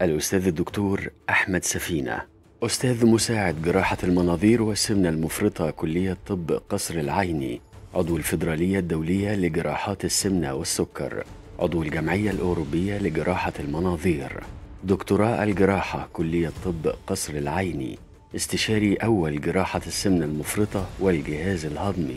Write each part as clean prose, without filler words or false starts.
الأستاذ الدكتور أحمد سفينة، أستاذ مساعد جراحة المناظير والسمنة المفرطة، كلية طب قصر العيني، عضو الفيدرالية الدولية لجراحات السمنة والسكر، عضو الجمعية الأوروبية لجراحة المناظير، دكتوراه الجراحة كلية طب قصر العيني، استشاري أول جراحة السمنة المفرطة والجهاز الهضمي.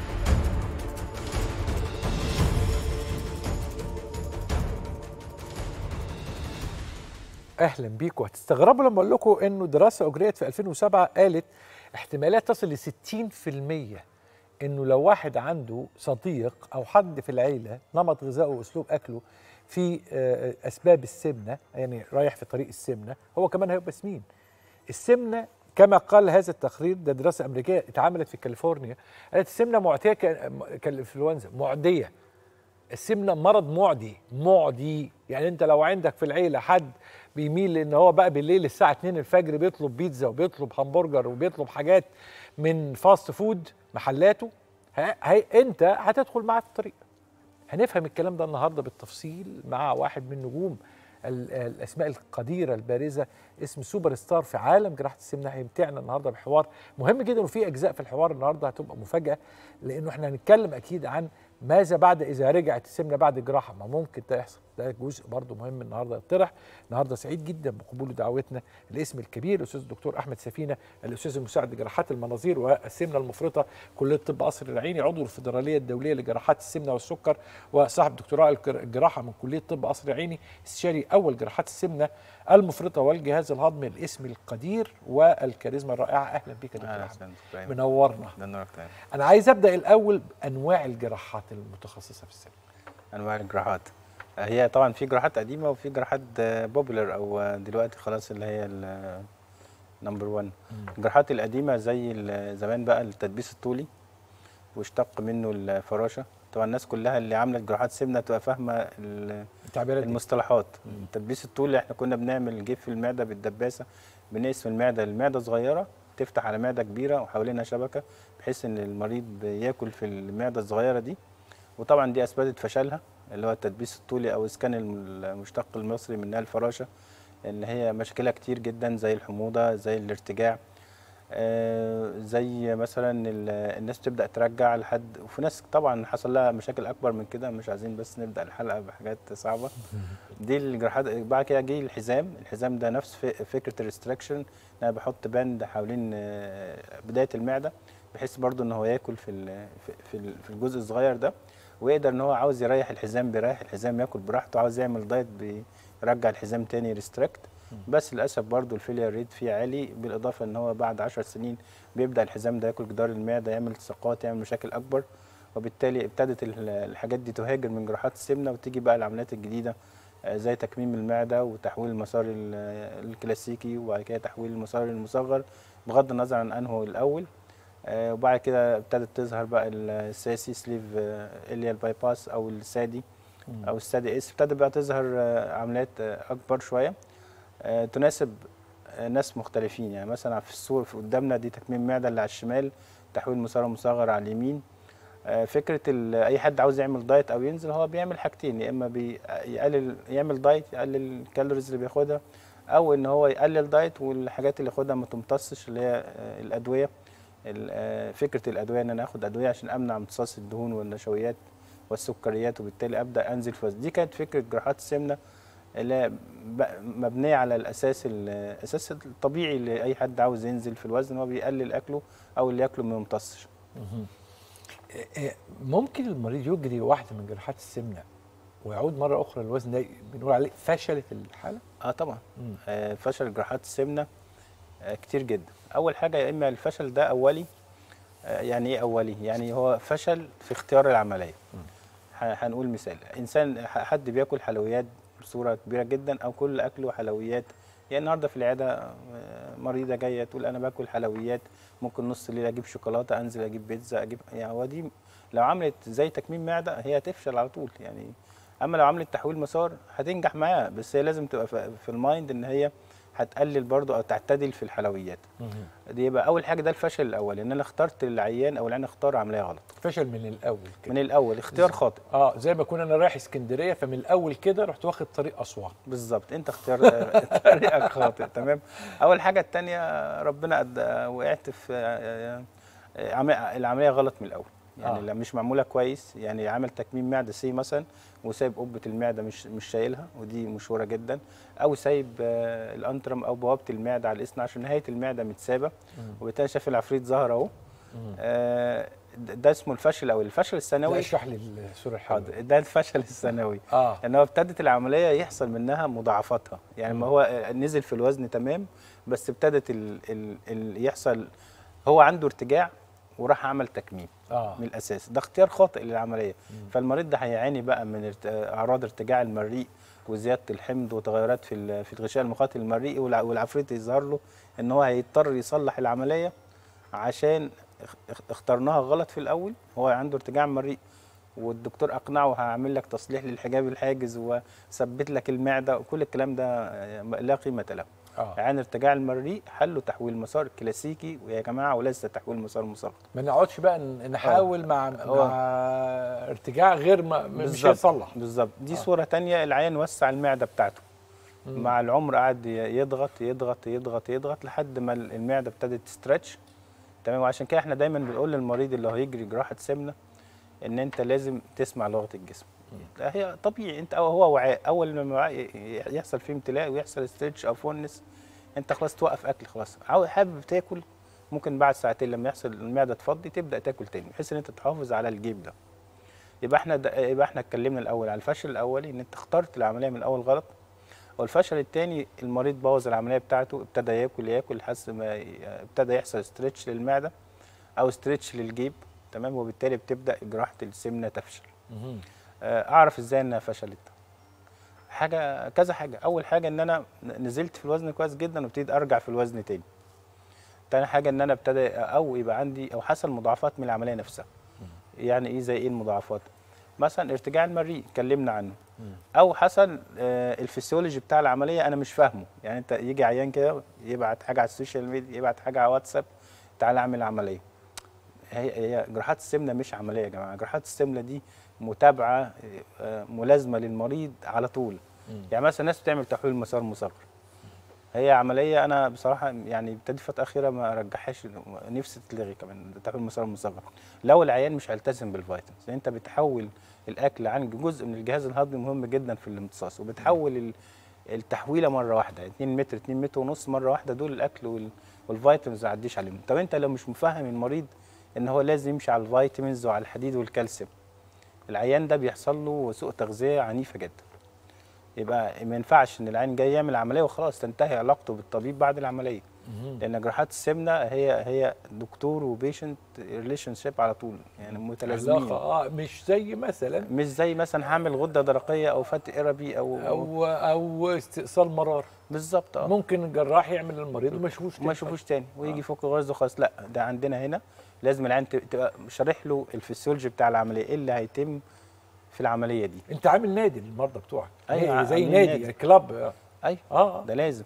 اهلا بيكم. هتستغربوا لما اقول لكم انه دراسه اجريت في 2007 قالت احتمالات تصل ل 60% انه لو واحد عنده صديق او حد في العيله نمط غذائه واسلوب اكله في اسباب السمنه، يعني رايح في طريق السمنه، هو كمان هيبقى سمين. السمنه كما قال هذا التقرير، ده دراسه امريكيه اتعملت في كاليفورنيا، قالت السمنه معديه كالانفلونزا، معديه. السمنه مرض معدي. يعني انت لو عندك في العيله حد بيميل لان هو بقى بالليل الساعه 2 الفجر بيطلب بيتزا وبيطلب همبرجر وبيطلب حاجات من فاست فود محلاته، انت هتدخل معاه في الطريق. هنفهم الكلام ده النهارده بالتفصيل مع واحد من نجوم الاسماء القديره البارزه، اسم سوبر ستار في عالم جراحه السمنه. هيمتعنا النهارده بحوار مهم جدا، وفي اجزاء في الحوار النهارده هتبقى مفاجاه، لانه احنا هنتكلم اكيد عن ماذا بعد اذا رجعت السمنه بعد الجراحه، ما ممكن ده يحصل. ده جزء برضه مهم النهارده يطرح. النهارده سعيد جدا بقبول دعوتنا الاسم الكبير الاستاذ الدكتور احمد سفينه، الاستاذ المساعد لجراحات المناظير والسمنه المفرطه، كليه طب قصر العيني، عضو الفيدراليه الدوليه لجراحات السمنه والسكر، وصاحب دكتوراه الجراحه من كليه طب قصر العيني، استشاري اول جراحات السمنه المفرطه والجهاز الهضمي، الاسم القدير والكاريزما الرائعه. اهلا بك يا دكتور احمد، منورنا. انا عايز ابدا الاول بانواع الجراحات المتخصصه في السمنه. انواع الجراحات هي طبعا في جراحات قديمه وفي جراحات بوبولر او دلوقتي خلاص اللي هي نمبر 1. الجراحات القديمه زي زمان بقى التدبيس الطولي واشتق منه الفراشه. طبعا الناس كلها اللي عملت جراحات سمنه تبقى فاهمه المصطلحات. التدبيس الطولي احنا كنا بنعمل جيب في المعده بالدباسه، بنقسم المعده صغيره تفتح على معده كبيره وحوالينها شبكه بحيث ان المريض بياكل في المعده الصغيره دي. وطبعا دي اثبتت فشلها، اللي هو التدبيس الطولي او اسكان المشتق المصري منها الفراشه، اللي هي مشاكلها كتير جدا زي الحموضه، زي الارتجاع، زي مثلا الناس بتبدا ترجع لحد، وفي ناس طبعا حصل لها مشاكل اكبر من كده، مش عايزين بس نبدا الحلقه بحاجات صعبه. دي الجراحات. بعد كده جه الحزام ده نفس فكره الريستريكشن، انا بحط باند حوالين بدايه المعده بحيث برضو ان هو ياكل في الجزء الصغير ده، ويقدر ان هو عاوز يريح الحزام بيريح الحزام، ياكل براحته، عاوز يعمل دايت بيرجع الحزام تاني ريستريكت. بس للاسف برضو الفيلير ريت فيه عالي، بالاضافه ان هو بعد 10 سنين بيبدا الحزام ده ياكل جدار المعده، يعمل التصاقات، يعمل مشاكل اكبر، وبالتالي ابتدت الحاجات دي تهاجر من جراحات السمنه، وتيجي بقى العمليات الجديده زي تكميم المعده وتحويل المسار الكلاسيكي، وبعد كده تحويل المسار المصغر بغض النظر عن انه الاول. وبعد كده ابتدت تظهر بقى الساسي سليف اليال باي باس او السادي او السادي اس، ابتدت بقى تظهر عمليات اكبر شويه تناسب ناس مختلفين. يعني مثلا في الصور في قدامنا دي تكميم معده اللي على الشمال، تحويل مسار مصغر على اليمين. فكره اي حد عاوز يعمل دايت او ينزل هو بيعمل حاجتين، يا اما يعمل دايت يقلل الكالوريز اللي بياخدها، او ان هو يقلل دايت والحاجات اللي ياخدها ما تمتصش، اللي هي الادويه. فكره الادويه ان انا اخد ادويه عشان امنع امتصاص الدهون والنشويات والسكريات، وبالتالي ابدا انزل في وزن. دي كانت فكره جراحات السمنه اللي مبنيه على الاساس الطبيعي لاي حد عاوز ينزل في الوزن، هو بيقلل اكله او اللي ياكله ما يمتصش. ممكن المريض يجري واحده من جراحات السمنه ويعود مره اخرى الوزن ده بنقول عليه فشلت الحاله؟ طبعا. فشل جراحات السمنه كتير جدا. اول حاجه يا اما الفشل ده اولي. يعني ايه اولي؟ يعني هو فشل في اختيار العمليه. هنقول مثال، انسان حد بياكل حلويات بصوره كبيره جدا او كل اكله حلويات. يعني النهارده في العياده مريضه جايه تقول انا باكل حلويات، ممكن نص الليل اجيب شوكولاته، انزل اجيب بيتزا، اجيب، يعني هو دي لو عملت زي تكميم معده هي هتفشل على طول يعني. اما لو عملت تحويل مسار هتنجح معاها، بس هي لازم تبقى في المايند ان هي هتقلل برضو او تعتدل في الحلويات. دي يبقى اول حاجه، ده الفشل الاول، ان انا اخترت العيان او العيان اختار عمليه غلط. فشل من الاول كده. من الاول اختيار خاطئ. زي ما كنا انا رايح اسكندريه، فمن الاول كده رحت واخد طريق اسوان. بالظبط، انت اختيار طريقك خاطئ. تمام. اول حاجه الثانيه، ربنا وقعت في العمليه غلط من الاول، يعني لو مش معموله كويس، يعني عامل تكميم معده سي مثلا وسايب قبه المعده مش شايلها، ودي مشهوره جدا، او سايب الانترم او بوابه المعده على الاثنى عشر، نهايه المعده متسابه، وبالتالي شاف العفريت ظهر اهو. ده اسمه الفشل الاول. الفشل الثانوي، اشرح لي الصوره الحمراء. ده الفشل الثانوي. ان هو ابتدت العمليه يحصل منها مضاعفاتها، يعني ما هو نزل في الوزن تمام، بس ابتدت يحصل، هو عنده ارتجاع وراح عمل تكميم من الاساس. ده اختيار خاطئ للعمليه. فالمريض ده هيعاني بقى من اعراض ارتجاع المريء وزياده الحمض وتغيرات في الغشاء المخاطي المريئي، والعفريت يظهر له ان هو هيضطر يصلح العمليه عشان اخترناها غلط في الاول. هو عنده ارتجاع مريء والدكتور اقنعه هعمل لك تصليح للحجاب الحاجز وثبت لك المعده، وكل الكلام ده لا قيمه له. يعني ارتجاع المريء حله تحويل مسار كلاسيكي ويا جماعه، وليس تحويل مسار مسقط. ما نقعدش بقى نحاول مع ارتجاع غير مش هيصلح. بالظبط. دي صوره ثانيه، العيان وسع المعده بتاعته مع العمر، قعد يضغط يضغط يضغط يضغط لحد ما المعده ابتدت تسترتش. تمام. وعشان كده احنا دايما بنقول للمريض اللي هيجري جراحه سمنه ان انت لازم تسمع لغه الجسم. هي طبيعي، انت هو وعاء، اول ما الوعاء يحصل فيه امتلاء ويحصل ستريتش او فونس، انت خلاص توقف اكل، خلاص حابب تاكل، ممكن بعد ساعتين لما يحصل المعده تفضي تبدا تاكل تاني، بحيث ان انت تحافظ على الجيب ده. يبقى احنا اتكلمنا الاول على الفشل الاولي، ان انت اخترت العمليه من الاول غلط. والفشل الثاني، المريض بوظ العمليه بتاعته، ابتدى ياكل لحد ما ابتدى يحصل ستريتش للمعده او ستريتش للجيب. تمام. وبالتالي بتبدا جراحه السمنه تفشل. اعرف ازاي انها فشلت؟ كذا حاجه. اول حاجه ان انا نزلت في الوزن كويس جدا وابتديت ارجع في الوزن تاني. تاني حاجه ان انا ابتدى او يبقى عندي او حصل مضاعفات من العمليه نفسها. يعني ايه؟ زي ايه المضاعفات؟ مثلا ارتجاع المريء اتكلمنا عنه، او حصل الفسيولوجي بتاع العمليه انا مش فاهمه. يعني انت يجي عيان كده يبعت حاجه على السوشيال ميديا، يبعت حاجه على واتساب، تعالى اعمل عمليه. هي جراحات السمنه مش عمليه يا جماعه. جراحات السمنه دي متابعه ملازمه للمريض على طول. يعني مثلا الناس بتعمل تحويل مسار مصغر، هي عمليه انا بصراحه يعني ابتديت فتره اخيره ما ارجحهاش، نفسي تتلغي كمان تحويل مسار مصغر. لو العيان مش هيلتزم بالفيتامينز، انت بتحول الاكل عن جزء من الجهاز الهضمي مهم جدا في الامتصاص، وبتحول التحويله مره واحده، 2 متر 2 متر ونص مره واحده، دول الاكل والفيتامينز ما تعديش عليهم. طب انت لو مش مفهم المريض ان هو لازم يمشي على الفيتامينز وعلى الحديد والكالسيوم، العيان ده بيحصل له سوء تغذيه عنيفه جدا. يبقى ما ينفعش ان العيان جاي يعمل عمليه وخلاص تنتهي علاقته بالطبيب بعد العمليه. لان جراحات السمنه هي دكتور وبيشنت ريليشن شيب على طول، يعني متلازمين. مش زي مثلا هعمل غده درقيه او فتق اربي او استئصال مرار. بالظبط. ممكن الجراح يعمل للمريض وما يشوفوش تاني ويجي فوق الغرز وخلاص. لا، ده عندنا هنا لازم العيان تبقى شارح له الفسيولوجي بتاع العمليه، ايه اللي هيتم في العمليه دي. انت عامل نادي للمرضى بتوعك. أيوة، زي نادي كلاب. ايوه. ده لازم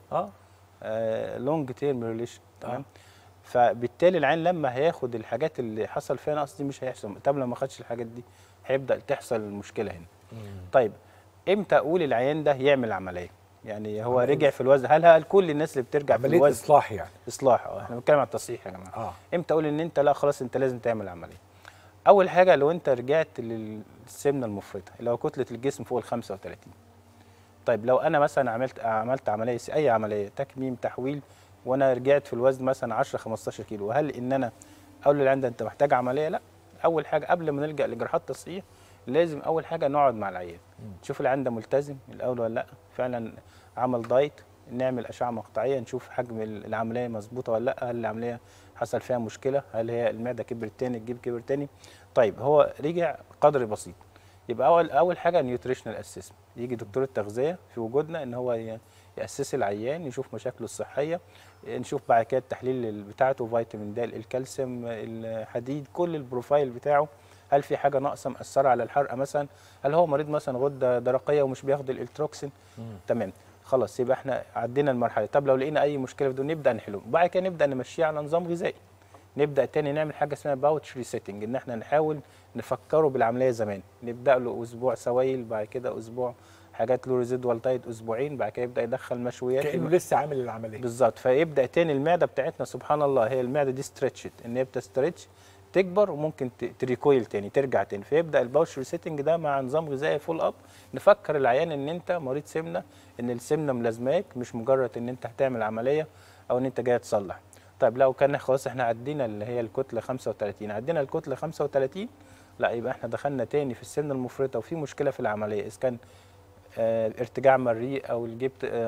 لونج تيرم ريليشن. تمام. فبالتالي العين لما هياخد الحاجات اللي حصل فيها نقص دي مش هيحصل. طب لو ما خدش الحاجات دي هيبدا تحصل المشكله هنا. طيب امتى اقول العيان ده يعمل عمليه؟ يعني هو رجع في الوزن، هل كل الناس اللي بترجع في الوزن اصلاح؟ يعني اصلاح. احنا بنتكلم عن التصحيح يا جماعه. امتى اقول ان انت لا خلاص انت لازم تعمل عمليه؟ اول حاجه لو انت رجعت للسمنه المفرطه اللي هو كتله الجسم فوق ال 35. طيب لو انا مثلا عملت عمليه، اي عمليه تكميم تحويل، وانا رجعت في الوزن مثلا 10 15 كيلو، وهل ان انا اقول للعيان ده انت محتاج عمليه؟ لا. اول حاجه قبل ما نلجا لجراحات تصحيح لازم اول حاجه نقعد مع العيان، نشوف العيان ده ملتزم الاول ولا لا، فعلا عمل دايت، نعمل اشعه مقطعيه نشوف حجم العمليه مظبوطه ولا لا، هل العمليه حصل فيها مشكله، هل هي المعده كبرت تاني، الجيب كبر تاني. طيب هو رجع قدر بسيط، يبقى اول حاجه نيوتريشنال اسسمنت، يجي دكتور التغذيه في وجودنا ان هو ياسس العيان، يشوف مشاكله الصحيه، نشوف بعد كده التحليل بتاعته، فيتامين د، الكالسيوم، الحديد، كل البروفايل بتاعه، هل في حاجه ناقصه مأثره على الحرق مثلا، هل هو مريض مثلا غده درقيه ومش بياخد الالتروكسين. تمام. خلاص يبقى احنا عدينا المرحله. طب لو لقينا اي مشكله في دول نبدا نحلهم، وبعد كده نبدا نمشيه على نظام غذائي. نبدا تاني نعمل حاجه اسمها باوتش ريسيتنج، ان احنا نحاول نفكره بالعمليه زمان. نبدا له اسبوع سوائل، بعد كده اسبوع حاجات له ريزيدوال دايت، اسبوعين، بعد كده يبدا يدخل مشويات كانه لسه عامل العمليه بالظبط. فيبدا تاني المعده بتاعتنا سبحان الله، هي المعده دي ستريتشت، ان هي بتستريتش تكبر وممكن تريكويل تاني ترجع تاني. فيبدا الباوش ريسيتنج ده مع نظام غذائي فول اب، نفكر العيان ان انت مريض سمنه، ان السمنه ملازماك، مش مجرد ان انت هتعمل عمليه او ان انت جاي تصلح. طيب لو كان خلاص احنا عدينا اللي هي الكتله 35، عدينا الكتله 35، لا يبقى احنا دخلنا تاني في السمنه المفرطه وفي مشكله في العمليه، اذا كان ارتجاع مريء او الجيب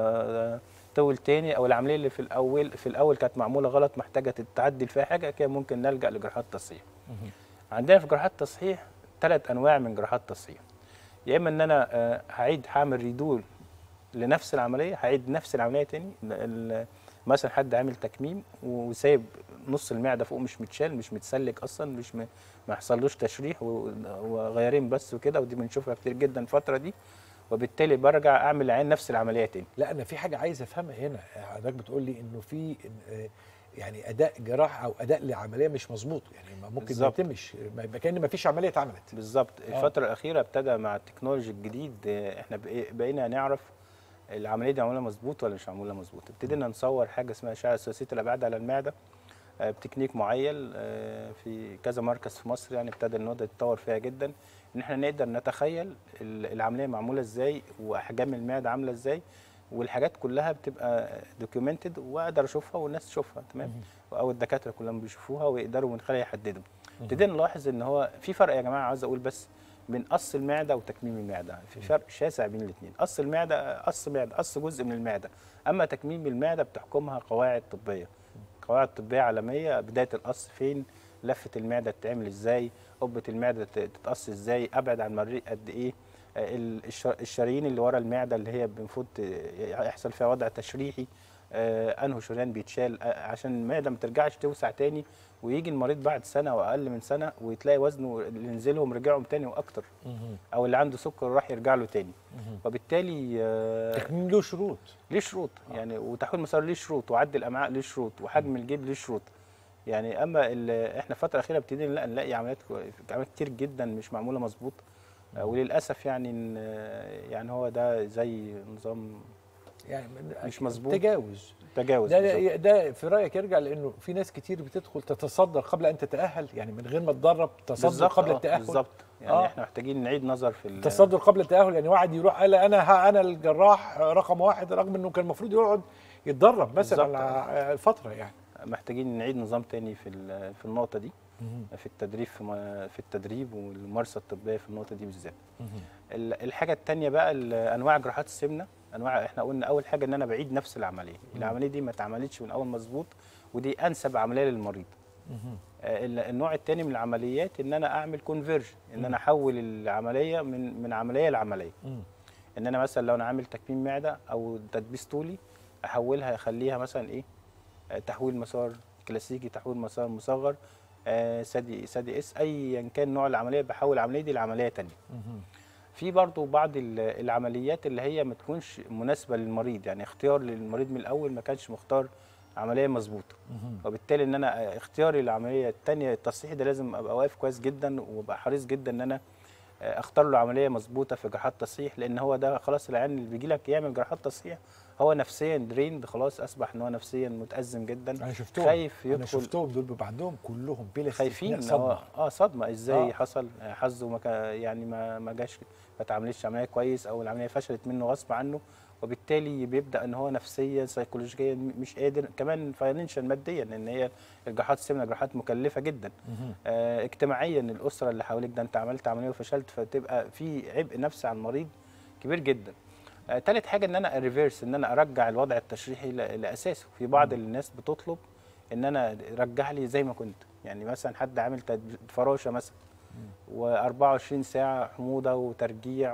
طول تاني، او العمليه اللي في الاول كانت معموله غلط محتاجه تتعدل فيها حاجه كده، ممكن نلجا لجراحات تصحيح. عندنا في جراحات التصحيح 3 انواع من جراحات التصحيح. يا اما ان انا هعمل ريدول لنفس العمليه، هعيد نفس العمليه تاني. مثلا حد عامل تكميم وسايب نص المعده فوق مش متشال، مش متسلك اصلا، مش ما حصلوش تشريح وغيارين بس وكده، ودي بنشوفها كتير جدا الفتره دي، وبالتالي برجع اعمل العين نفس العمليه تاني. لا انا في حاجه عايز افهمها هنا. حضرتك بتقول لي انه في يعني اداء جراحه او اداء لعمليه مش مظبوط، يعني ممكن ما يتمش، يبقى كان ما فيش عمليه اتعملت. بالظبط. الفتره الاخيره ابتدى مع التكنولوجي الجديد احنا بقينا نعرف العمليه دي معموله مظبوط ولا مش معموله مظبوط. ابتدينا نصور حاجه اسمها اشعه ثلاثيه الابعاد على المعده بتكنيك معين في كذا مركز في مصر، يعني ابتدى النهارده يتطور فيها جدا، ان احنا نقدر نتخيل العمليه معموله ازاي واحجام المعده عامله ازاي، والحاجات كلها بتبقى دوكيومنتد واقدر اشوفها والناس تشوفها تمام، او الدكاتره كلهم بيشوفوها ويقدروا من خلالها يحددوا. ابتدينا نلاحظ ان هو في فرق يا جماعه، عاوز اقول بس، بين قص المعده وتكميم المعده، في فرق شاسع بين الاثنين. قص المعده قص معده، قص جزء من المعده، اما تكميم المعده بتحكمها قواعد طبيه، قواعد طبيه عالميه. بدايه القص فين، لفه المعده تتعمل ازاي، قبه المعده تتقص ازاي، ابعد عن المريء قد ايه، الشرايين اللي ورا المعده اللي هي المفروض يحصل فيها وضع تشريحي، انه شريان بيتشال عشان المعده ما ترجعش توسع تاني، ويجي المريض بعد سنه او اقل من سنه وتلاقي وزنه اللي نزلهم رجعهم تاني واكتر، او اللي عنده سكر راح يرجع له تاني. وبالتالي التكميم له شروط، ليه شروط يعني، وتحويل مسار ليه شروط، وعد الامعاء ليه شروط، وحجم الجيب ليه شروط يعني. اما احنا الفتره الاخيره ابتدينا نلاقي عمليات كتير جدا مش معموله مظبوط، وللاسف يعني هو ده زي نظام يعني مش مظبوط، تجاوز ده في رايك يرجع لانه في ناس كتير بتدخل تتصدر قبل ان تتاهل، يعني من غير ما تدرب تصدر قبل التاهل. بالظبط يعني احنا محتاجين نعيد نظر في التصدر قبل التاهل. يعني واحد يروح قال انا الجراح رقم 1 رغم انه كان المفروض يقعد يتدرب مثلا على فتره. يعني محتاجين نعيد نظام تاني في النقطه دي، في التدريب في التدريب والممارسه الطبيه في النقطه دي بالذات. الحاجه الثانيه بقى انواع جراحات السمنه. انواع احنا قلنا اول حاجه ان انا بعيد نفس العمليه، العمليه دي ما اتعملتش من اول مظبوط، ودي انسب عمليه للمريض. النوع الثاني من العمليات ان انا اعمل كونفيرجن، ان انا احول العمليه من عمليه لعمليه. ان انا مثلا لو انا عامل تكميم معده او تدبيس طولي، احولها اخليها مثلا ايه، تحويل مسار كلاسيكي، تحويل مسار مصغر، سادي اس، ايا كان نوع العمليه، بحول العمليه دي لعمليه ثانيه. في برضو بعض العمليات اللي هي ما تكونش مناسبه للمريض، يعني اختيار للمريض من الاول ما كانش مختار عمليه مظبوطه، وبالتالي ان انا اختياري للعمليه الثانيه التصحيح ده لازم ابقى واقف كويس جدا، وابقى حريص جدا ان انا اختار له عمليه مظبوطه في جراحات تصحيح، لان هو ده خلاص العيان اللي بيجي لك يعمل جراحات تصحيح هو نفسيا دريند، خلاص اصبح ان هو نفسيا متازم جدا. انا شفتهم، خايف يدخل، انا شفتهم دول بيبقى عندهم كلهم بلا خايفين صدمه. صدمه ازاي حصل، حظه يعني ما جاش، ما اتعملتش عمليه كويس، او العمليه فشلت منه غصب عنه، وبالتالي بيبدا ان هو نفسيا سيكولوجيا مش قادر، كمان فاينانشال ماديا، لان هي الجراحات السمنه جراحات مكلفه جدا. اجتماعيا الاسره اللي حواليك، ده انت عملت عمليه وفشلت، فتبقى في عبء نفسي على المريض كبير جدا. ثالث حاجه ان انا ريفيرس، ان انا ارجع الوضع التشريحي لاساسه. في بعض الناس بتطلب ان انا رجع لي زي ما كنت، يعني مثلا حد عامل فراشه مثلا و24 ساعه حموضه وترجيع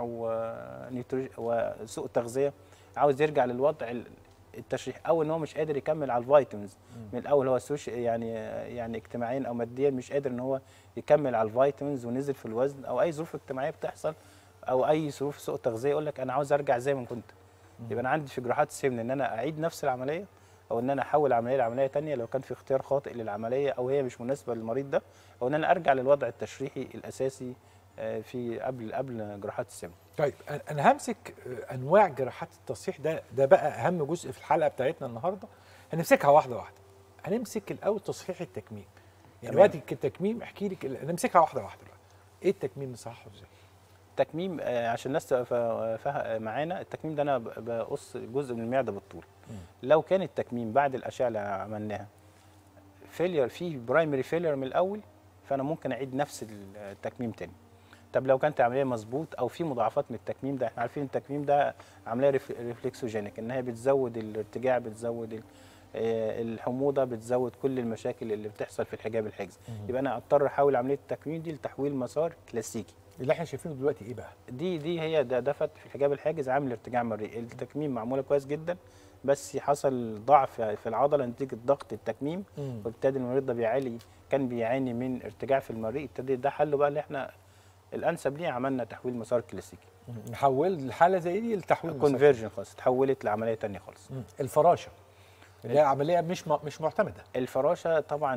وسوء تغذيه، عاوز يرجع للوضع التشريحي، او ان هو مش قادر يكمل على الفيتامينز من الاول، هو يعني اجتماعيا او ماديا مش قادر ان هو يكمل على الفيتامينز ونزل في الوزن، او اي ظروف اجتماعيه بتحصل، او اي ظروف سوء تغذيه، يقول لك انا عاوز ارجع زي ما كنت. يبقى انا عندي في جراحات السمنه ان انا اعيد نفس العمليه، او ان انا احول عمليه لعمليه ثانيه لو كان في اختيار خاطئ للعمليه او هي مش مناسبه للمريض ده، او ان انا ارجع للوضع التشريحي الاساسي في قبل جراحات السمنه. طيب انا همسك انواع جراحات التصحيح، ده بقى اهم جزء في الحلقه بتاعتنا النهارده. هنمسكها واحده واحده. هنمسك الاول تصحيح التكميم. يعني وقت التكميم احكي لك، نمسكها واحده واحده بقى. ايه التكميم نصححه ازاي؟ التكميم عشان الناس تبقى معانا، التكميم ده انا بقص جزء من المعده بالطول. لو كان التكميم بعد الاشعه اللي عملناها فيلير، فيه برايمري فيلير من الاول، فانا ممكن اعيد نفس التكميم تاني. طب لو كانت عمليه مظبوط او في مضاعفات من التكميم ده، احنا عارفين التكميم ده عمليه ريفلكسوجينيك، ان هي بتزود الارتجاع، بتزود الحموضه، بتزود كل المشاكل اللي بتحصل في الحجاب الحاجزي. يبقى انا اضطر احول عمليه التكميم دي لتحويل مسار كلاسيكي. اللي احنا شايفينه دلوقتي ايه بقى؟ دي هي دفت في الحجاب الحاجز عامل ارتجاع مريء. التكميم معموله كويس جدا، بس حصل ضعف في العضله نتيجه ضغط التكميم، وابتدى المريض ده كان بيعاني من ارتجاع في المريء. ابتدى ده حله بقى اللي احنا الانسب ليه، عملنا تحويل مسار كلاسيكي. نحول الحاله زي دي لتحويل كونفيرجن خالص، اتحولت لعمليه ثانيه خالص. الفراشه اللي هي عمليه مش معتمده. الفراشه طبعا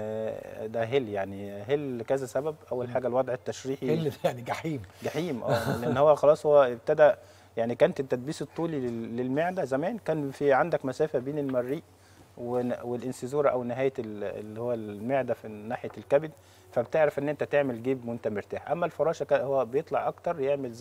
ده يعني كذا سبب. اول حاجه الوضع التشريحي، يعني جحيم لان هو خلاص هو ابتدى. يعني كانت التدبيس الطولي للمعده زمان كان في عندك مسافه بين المريء والانسيزوره او نهايه اللي هو المعده في ناحيه الكبد، فبتعرف ان انت تعمل جيب وانت مرتاح. اما الفراشه هو بيطلع اكتر، يعمل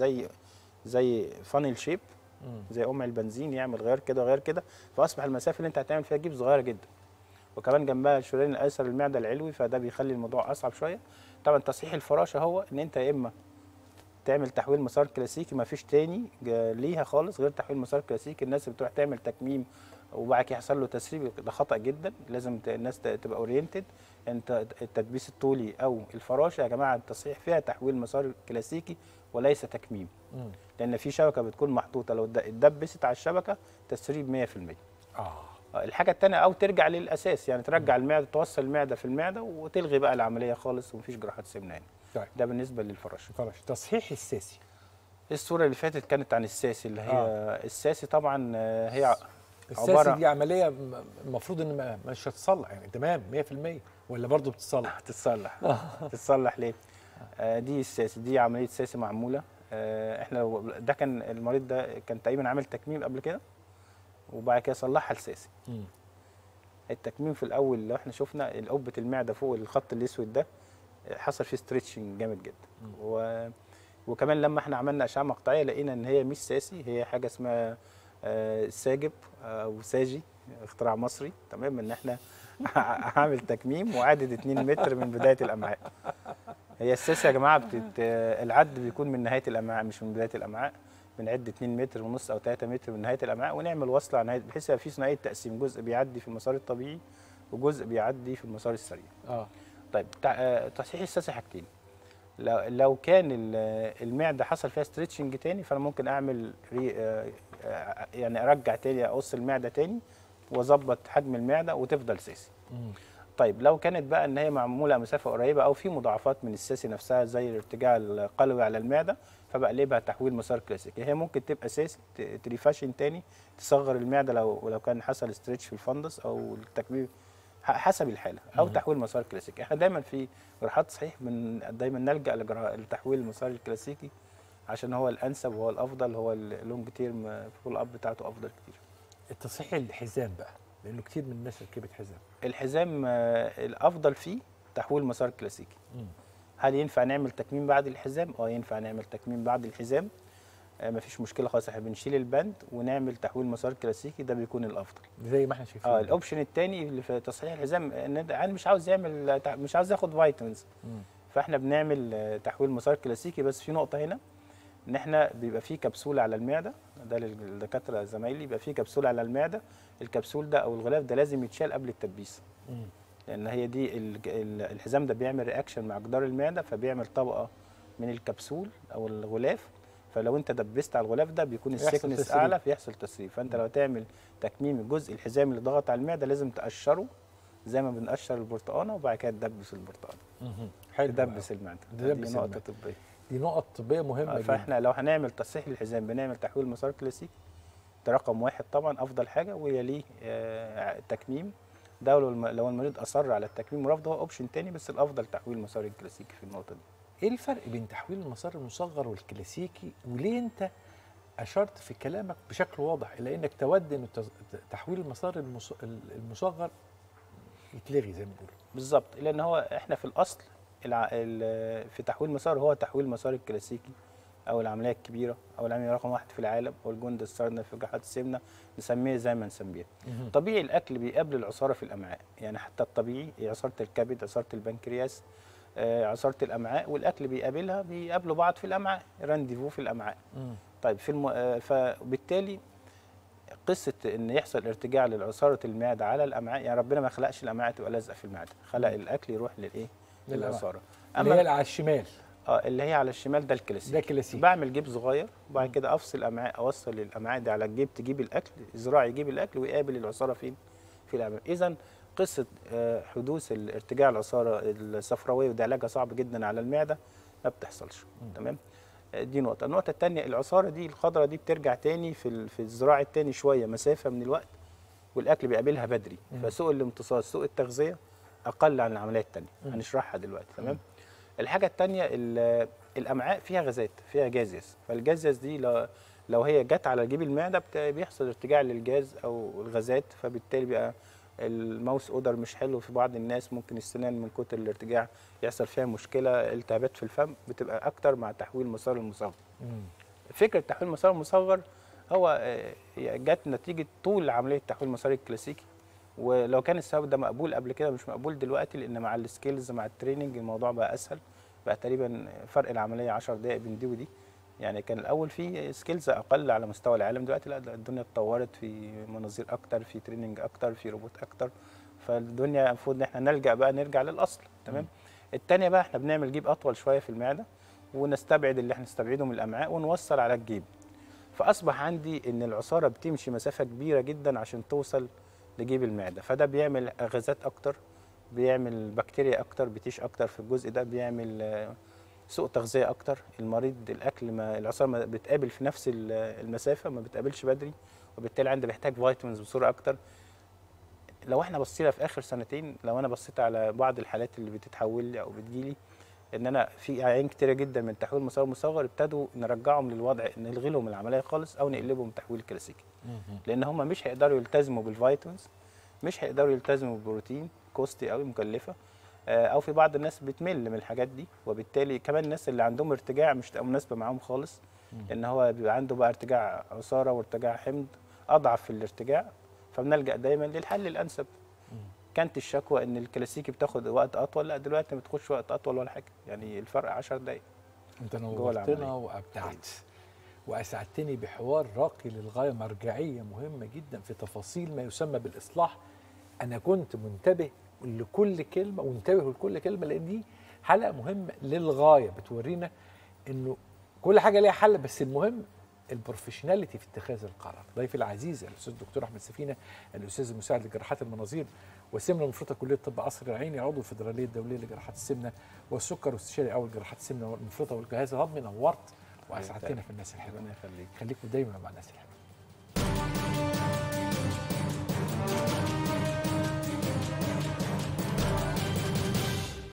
زي فانيل شيب، زي البنزين، يعمل غير كده وغير كده، فاصبح المسافه اللي انت هتعمل فيها جيب صغيره جدا، وكمان جنبها الشريان الايسر المعده العلوي، فده بيخلي الموضوع اصعب شويه. طبعا تصحيح الفراشه هو ان انت يا اما تعمل تحويل مسار كلاسيكي، ما فيش تاني ليها خالص غير تحويل مسار كلاسيكي. الناس اللي بتروح تعمل تكميم وبعد كده يحصل له تسريب، ده خطا جدا. لازم الناس تبقى اورينتد. انت التدبيس الطولي او الفراشه يا جماعه التصحيح فيها تحويل مسار كلاسيكي وليس تكميم، لان في شبكه بتكون محطوطه، لو اتدبست على الشبكه تسريب 100%. الحاجه الثانيه او ترجع للاساس، يعني ترجع المعده، توصل المعده في المعده وتلغي بقى العمليه خالص ومفيش جراحات سمنه يعني. طيب. ده بالنسبه للفراشه. تصحيح الساسي. الصوره اللي فاتت كانت عن الساسي، اللي هي الساسي طبعا هي الساسي دي عمليه المفروض ان مش هتتصلح يعني تمام 100%، ولا برضه بتتصلح؟ تتصلح ليه؟ دي الساسي، دي عمليه ساسي معموله. احنا ده كان المريض ده كان تقريبا عامل تكميم قبل كده وبعد كده صلحها لساسي. التكميم في الاول لو احنا شفنا قبه المعده فوق الخط الاسود ده حصل فيه ستريتشنج جامد جدا، وكمان لما احنا عملنا اشعه مقطعيه لقينا ان هي مش ساسي، هي حاجه اسمها ساجب او ساجي، اختراع مصري. تمام، ان احنا عامل تكميم وعدد 2 متر من بدايه الامعاء. هي الساسي يا جماعه العد بيكون من نهايه الامعاء مش من بدايه الامعاء. بنعد 2 متر ونص او 3 متر من نهايه الامعاء ونعمل وصله على نهايه، بحيث يبقى في ثنائيه تقسيم، جزء بيعدي في المسار الطبيعي وجزء بيعدي في المسار السريع. طيب تصحيح الساسي حاجتين. لو كان المعده حصل فيها ستريتشنج تاني، فانا ممكن اعمل يعني ارجع تاني، اقص المعده تاني واظبط حجم المعده وتفضل ساسي. طيب لو كانت بقى ان هي معموله مسافه قريبه او في مضاعفات من الساسي نفسها زي الارتجاع القلوي على المعده، فبقلبها تحويل مسار كلاسيكي. هي ممكن تبقى ساسي تريفاشن تاني، تصغر المعده لو كان حصل ستريتش في الفندس او التكميم حسب الحاله، او تحويل مسار كلاسيكي. احنا دايما في جراحات صحيح دايما نلجا لتحويل المسار الكلاسيكي عشان هو الانسب وهو الافضل، هو اللونج تيرم فول اب بتاعته افضل كتير. التصحيح الحزام بقى، لانه كتير من الناس ركبت حزام. الحزام الافضل فيه تحويل مسار كلاسيكي. هل ينفع نعمل تكميم بعد الحزام؟ ينفع نعمل تكميم بعد الحزام، مفيش مشكله خالص. احنا بنشيل البند ونعمل تحويل مسار كلاسيكي، ده بيكون الافضل زي ما احنا شايفين. الاوبشن الثاني اللي في تصحيح الحزام ان انا مش عاوز ياخد فيتامينز، فاحنا بنعمل تحويل مسار كلاسيكي. بس في نقطه هنا، ان احنا بيبقى فيه كبسوله على المعده، ده للدكاتره زمايلي، بيبقى فيه كبسوله على المعده. الكبسول ده او الغلاف ده لازم يتشال قبل التدبيس، لان هي دي الحزام ده بيعمل رياكشن مع جدار المعده، فبيعمل طبقه من الكبسول او الغلاف، فلو انت دبست على الغلاف ده بيكون السكنس اعلى فيحصل تسريب. فانت لو تعمل تكميم الجزء الحزامي اللي ضغط على المعده لازم تقشره زي ما بنقشر البرتقانه، وبعد كده تدبس البرتقانه. حلو، تدبس المعده. دي نقطه طبيه، دي نقط طبيه مهمه جدا. فاحنا لو هنعمل تصحيح للحزام بنعمل تحويل مسار كلاسيكي، ده رقم واحد طبعا افضل حاجه، ويليه التكميم. ده لو المريض اصر على التكميم ورفضه هو اوبشن تاني، بس الافضل تحويل مسار الكلاسيكي في النقطه دي. ايه الفرق بين تحويل المسار المصغر والكلاسيكي، وليه انت اشرت في كلامك بشكل واضح الى انك تود ان تحويل المسار المصغر يتلغي زي ما بيقولوا؟ بالظبط، لان هو احنا في الاصل في تحويل مسار هو تحويل مسار الكلاسيكي او العمليه الكبيره او العمليه رقم واحد في العالم او الجند السردنا في جراحات السمنه، نسميه زي ما نسميها. طبيعي الاكل بيقابل العصاره في الامعاء، يعني حتى الطبيعي عصاره الكبد، عصاره البنكرياس، عصاره الامعاء، والاكل بيقابلوا بعض في الامعاء، رانديفو في الامعاء. طيب فبالتالي قصه ان يحصل ارتجاع لعصاره المعده على الامعاء، يعني ربنا ما خلقش الامعاء تبقى لازقه في المعده، خلق الاكل يروح للايه؟ للعصاره. اللي هي على الشمال. اللي هي على الشمال ده الكلاسيكي. ده كلاسيكي. بعمل جيب صغير وبعد كده افصل الامعاء، اوصل الامعاء دي على الجيب تجيب الاكل، الذراع يجيب الاكل ويقابل العصاره فين؟ في الامعاء. اذا قصه حدوث الارتجاع العصاره الصفراويه وده علاجها صعب جدا على المعده ما بتحصلش. تمام؟ دي نقطه. النقطه الثانيه، العصاره دي الخضراء دي بترجع تاني في الذراع الثاني شويه مسافه من الوقت، والاكل بيقابلها بدري، فسوء الامتصاص سوء التغذيه اقل عن العمليه الثانيه، هنشرحها دلوقتي. تمام؟ الحاجه الثانيه، الامعاء فيها غازات، فيها جازيس، فالجازيس دي لو هي جت على جيب المعده بيحصل ارتجاع للجاز او الغازات، فبالتالي بقى الماوس اودر مش حلو في بعض الناس، ممكن السنان من كتر الارتجاع يحصل فيها مشكله، التهابات في الفم، بتبقى اكتر مع تحويل مسار المصغر. فكره تحويل مسار المصغر هو جت نتيجه طول عمليه تحويل مسار الكلاسيكي، ولو كان السبب ده مقبول قبل كده مش مقبول دلوقتي، لان مع السكيلز مع التريننج الموضوع بقى اسهل، بقى تقريبا فرق العمليه 10 دقائق بين دي ودي. يعني كان الاول في سكيلز اقل على مستوى العالم، دلوقتي لا، الدنيا اتطورت، في مناظير اكتر، في تريننج اكتر، في روبوت اكتر، فالدنيا المفروض ان احنا نرجع للاصل. تمام؟ الثانيه بقى احنا بنعمل جيب اطول شويه في المعده، ونستبعد اللي احنا نستبعده من الامعاء ونوصل على الجيب، فاصبح عندي ان العصاره بتمشي مسافه كبيره جدا عشان توصل لجيب المعده، فده بيعمل غازات اكتر، بيعمل بكتيريا اكتر، بتيش اكتر في الجزء ده، بيعمل سوء تغذيه اكتر، المريض الاكل العصاره ما بتقابل في نفس المسافه، ما بتقابلش بدري، وبالتالي عنده بيحتاج فيتامينز بصوره اكتر. لو احنا بصينا في اخر سنتين، لو انا بصيت على بعض الحالات اللي بتتحول لي او بتجيلي، ان انا في عيان كتيره جدا من تحويل مسار مصغر ابتدوا نرجعهم للوضع، نلغي لهم العمليه خالص او نقلبهم تحويل كلاسيكي، لان هم مش هيقدروا يلتزموا بالفيتامينز، مش هيقدروا يلتزموا بالبروتين، كوستي قوي، مكلفه، او في بعض الناس بتمل من الحاجات دي، وبالتالي كمان الناس اللي عندهم ارتجاع مش تبقى مناسبه معاهم خالص، لان هو بيبقى عنده بقى ارتجاع عصاره وارتجاع حمض اضعف في الارتجاع، فبنلجا دايما للحل الانسب. كانت الشكوى ان الكلاسيكي بتاخد وقت اطول، لا دلوقتي ما بتاخدش وقت اطول ولا حاجه، يعني الفرق 10 دقائق. انت نورتنا وابدعت واسعدتني بحوار راقي للغايه، مرجعيه مهمه جدا في تفاصيل ما يسمى بالاصلاح. انا كنت منتبه لكل كلمه وانتبهوا لكل كلمه، لان دي حلقه مهمه للغايه، بتورينا انه كل حاجه ليها حل، بس المهم البروفيشناليتي في اتخاذ القرار. ضيفي العزيز الاستاذ الدكتور احمد سفينه، الاستاذ المساعد لجراحات المناظير والسمنه المفرطه كليه طب قصر العيني، عضو الفدراليه الدوليه لجراحات السمنه والسكر، واستشاري اول جراحات السمنه والمفرطه والجهاز الهضمي. نورت واسعدتنا في الناس الحلوه. ربنا يخليك. خليكم دايما مع الناس الحلوه.